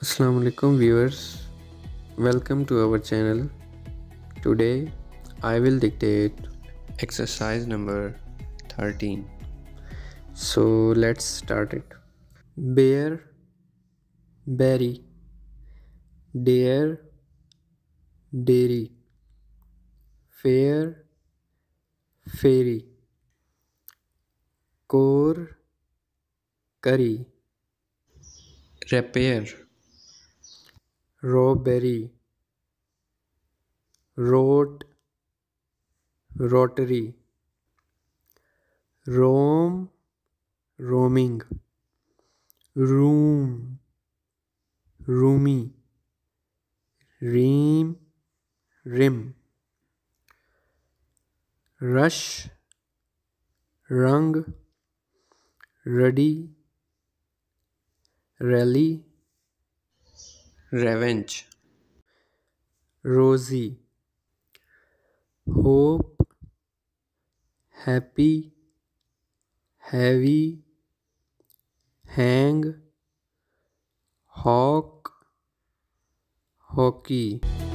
Assalamu alaikum viewers, welcome to our channel. Today I will dictate exercise number 13. So let's start it. Bear, berry, dare, dairy, fair, fairy, core, curry, repair, rawberry, rote, rotary, roam, roaming, room, roomy, ream, rim, rush, rung, ruddy, rally, revenge, rosy, hope, happy, heavy, hang, hawk, hockey.